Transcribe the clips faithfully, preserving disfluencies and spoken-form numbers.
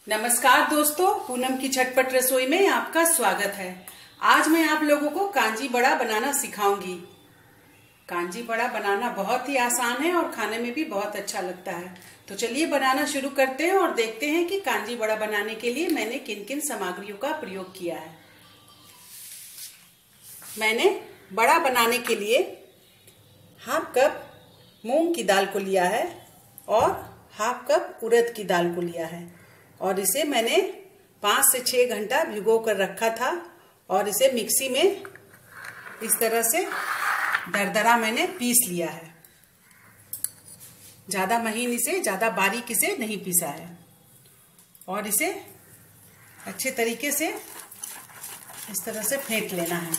नमस्कार दोस्तों, पूनम की झटपट रसोई में आपका स्वागत है। आज मैं आप लोगों को कांजी बड़ा बनाना सिखाऊंगी। कांजी बड़ा बनाना बहुत ही आसान है और खाने में भी बहुत अच्छा लगता है। तो चलिए बनाना शुरू करते हैं और देखते हैं कि कांजी बड़ा बनाने के लिए मैंने किन किन सामग्रियों का प्रयोग किया है। मैंने बड़ा बनाने के लिए हाफ कप मूंग की दाल को लिया है और हाफ कप उड़द की दाल को लिया है और इसे मैंने पाँच से छः घंटा भिगो कर रखा था और इसे मिक्सी में इस तरह से दरदरा मैंने पीस लिया है। ज़्यादा महीन इसे ज़्यादा बारीक इसे नहीं पीसा है और इसे अच्छे तरीके से इस तरह से फेंट लेना है।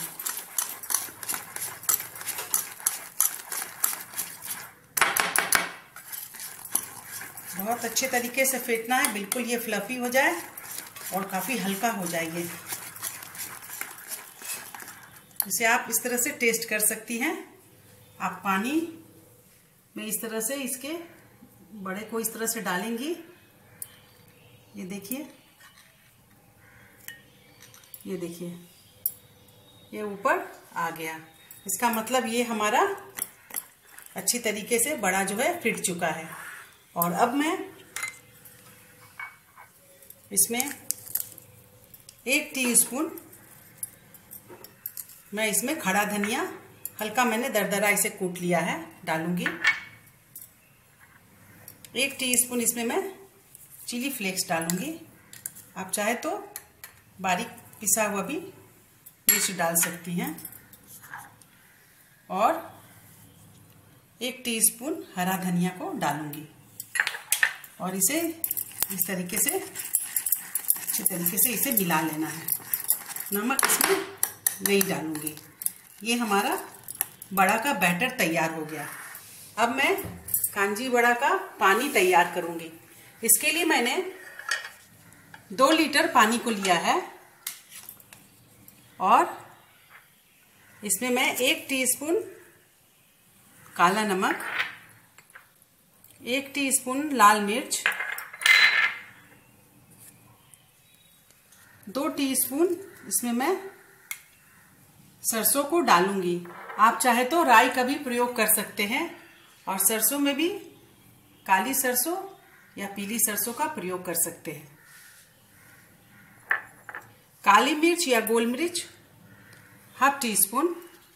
बहुत अच्छे तरीके से फेंटना है, बिल्कुल ये फ्लफी हो जाए और काफ़ी हल्का हो जाए ये। इसे आप इस तरह से टेस्ट कर सकती हैं। आप पानी में इस तरह से इसके बड़े को इस तरह से डालेंगी। ये देखिए, ये देखिए, ये ऊपर आ गया। इसका मतलब ये हमारा अच्छी तरीके से बड़ा जो है फिट चुका है। और अब मैं इसमें एक टीस्पून मैं इसमें खड़ा धनिया हल्का मैंने दरदरा इसे कूट लिया है डालूंगी। एक टीस्पून इसमें मैं चिली फ्लेक्स डालूंगी। आप चाहे तो बारीक पिसा हुआ भी मिर्च डाल सकती हैं। और एक टीस्पून हरा धनिया को डालूंगी और इसे इस तरीके से अच्छे तरीके से इसे मिला लेना है। नमक इसमें नहीं डालूंगी। ये हमारा बड़ा का बैटर तैयार हो गया। अब मैं कांजी बड़ा का पानी तैयार करूंगी। इसके लिए मैंने दो लीटर पानी को लिया है और इसमें मैं एक टीस्पून काला नमक, एक टीस्पून लाल मिर्च, दो टीस्पून इसमें मैं सरसों को डालूंगी। आप चाहे तो राई का भी प्रयोग कर सकते हैं और सरसों में भी काली सरसों या पीली सरसों का प्रयोग कर सकते हैं। काली मिर्च या गोल मिर्च हाफ टी स्पून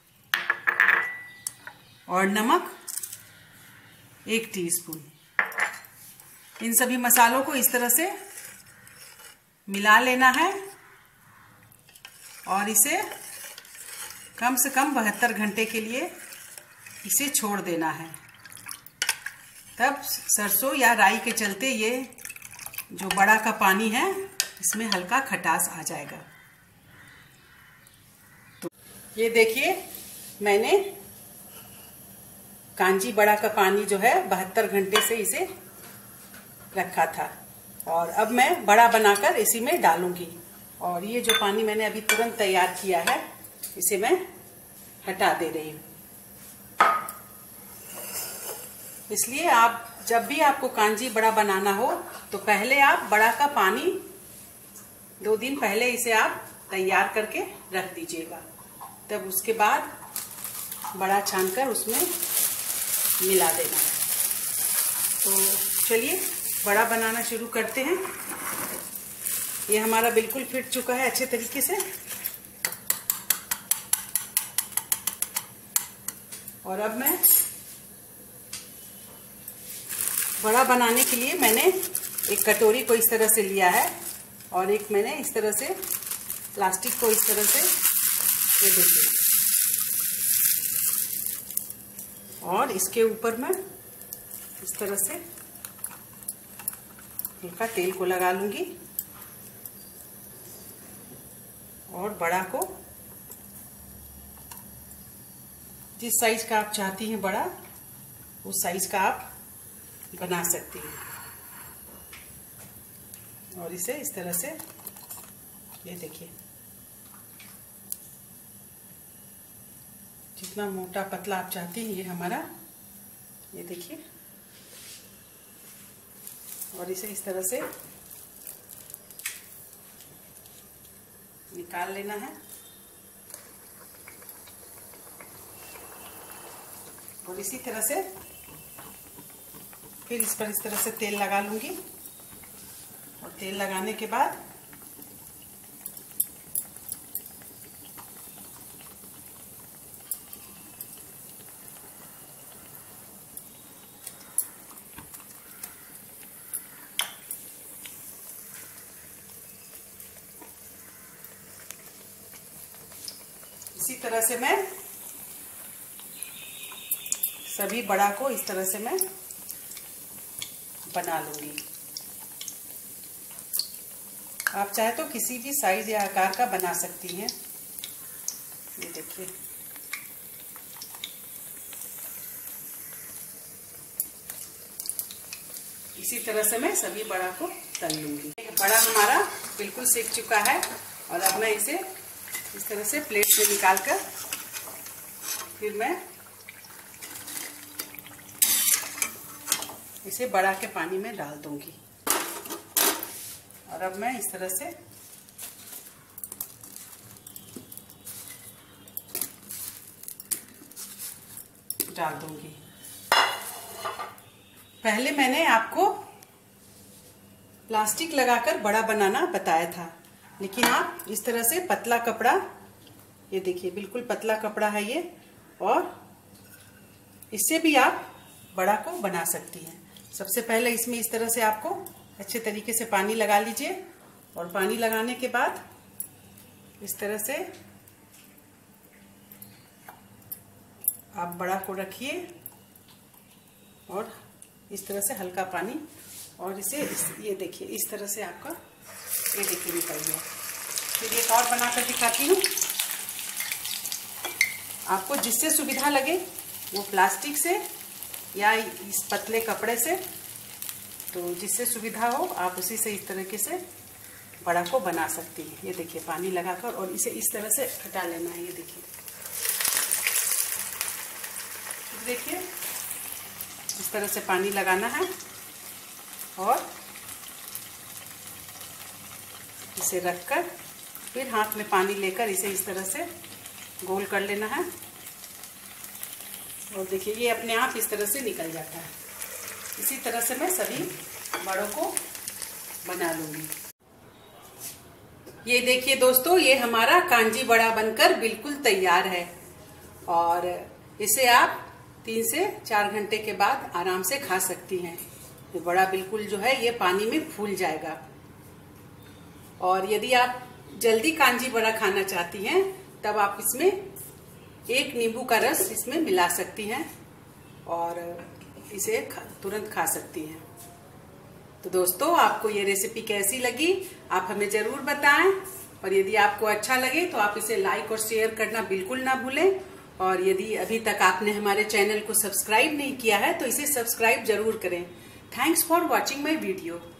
और नमक एक टीस्पून। इन सभी मसालों को इस तरह से मिला लेना है और इसे कम से कम बहत्तर घंटे के लिए इसे छोड़ देना है। तब सरसों या राई के चलते ये जो बड़ा का पानी है इसमें हल्का खटास आ जाएगा। तो ये देखिए, मैंने कांजी बड़ा का पानी जो है बहत्तर घंटे से इसे रखा था और अब मैं बड़ा बनाकर इसी में डालूंगी। और ये जो पानी मैंने अभी तुरंत तैयार किया है इसे मैं हटा दे रही हूँ। इसलिए आप जब भी आपको कांजी बड़ा बनाना हो तो पहले आप बड़ा का पानी दो दिन पहले इसे आप तैयार करके रख दीजिएगा। तब उसके बाद बड़ा छानकर उसमें मिला देना है। तो चलिए बड़ा बनाना शुरू करते हैं। ये हमारा बिल्कुल फिट चुका है अच्छे तरीके से। और अब मैं बड़ा बनाने के लिए मैंने एक कटोरी को इस तरह से लिया है और एक मैंने इस तरह से प्लास्टिक को इस तरह से ये देखिए, और इसके ऊपर मैं इस तरह से हल्का तेल को लगा लूंगी और बड़ा को जिस साइज का आप चाहती हैं बड़ा उस साइज का आप बना सकती हैं। और इसे इस तरह से ये देखिए, जितना मोटा पतला आप चाहती हैं ये हमारा, ये देखिए। और इसे इस तरह से निकाल लेना है। और इसी तरह से फिर इस पर इस तरह से तेल लगा लूंगी। और तेल लगाने के बाद इसी तरह से मैं सभी बड़ा को इस तरह से मैं बना लूंगी। आप चाहे तो किसी भी साइज या आकार का बना सकती हैं। ये देखिए, इसी तरह से मैं सभी बड़ा को तल लूंगी। बड़ा हमारा बिल्कुल सेक चुका है और अब मैं इसे इस तरह से प्लेट से निकाल कर फिर मैं इसे बड़ा के पानी में डाल दूंगी। और अब मैं इस तरह से डाल दूंगी। पहले मैंने आपको प्लास्टिक लगाकर बड़ा बनाना बताया था, लेकिन आप इस तरह से पतला कपड़ा, ये देखिए बिल्कुल पतला कपड़ा है ये, और इससे भी आप बड़ा को बना सकती हैं। सबसे पहले इसमें इस तरह से आपको अच्छे तरीके से पानी लगा लीजिए। और पानी लगाने के बाद इस तरह से आप बड़ा को रखिए और इस तरह से हल्का पानी, और इसे इस, ये देखिए इस तरह से आपका ये देखिए निकल गया। फिर एक और बनाकर दिखाती हूँ आपको, जिससे सुविधा लगे, वो प्लास्टिक से या इस पतले कपड़े से, तो जिससे सुविधा हो आप उसी से इस तरीके से बड़ा को बना सकती हैं। ये देखिए पानी लगाकर और इसे इस तरह से हटा लेना है। ये देखिए देखिए इस तरह से पानी लगाना है और इसे रखकर फिर हाथ में पानी लेकर इसे इस तरह से गोल कर लेना है। और देखिए ये अपने आप इस तरह से निकल जाता है। इसी तरह से मैं सभी बड़ों को बना लूंगी। ये देखिए दोस्तों, ये हमारा कांजी बड़ा बनकर बिल्कुल तैयार है और इसे आप तीन से चार घंटे के बाद आराम से खा सकती हैं। ये बड़ा बिल्कुल जो है ये पानी में फूल जाएगा। और यदि आप जल्दी कांजी बड़ा खाना चाहती हैं तब आप इसमें एक नींबू का रस इसमें मिला सकती हैं और इसे खा, तुरंत खा सकती हैं। तो दोस्तों, आपको ये रेसिपी कैसी लगी आप हमें जरूर बताएं। और यदि आपको अच्छा लगे तो आप इसे लाइक और शेयर करना बिल्कुल ना भूलें। और यदि अभी तक आपने हमारे चैनल को सब्सक्राइब नहीं किया है तो इसे सब्सक्राइब जरूर करें। Thanks for watching my video.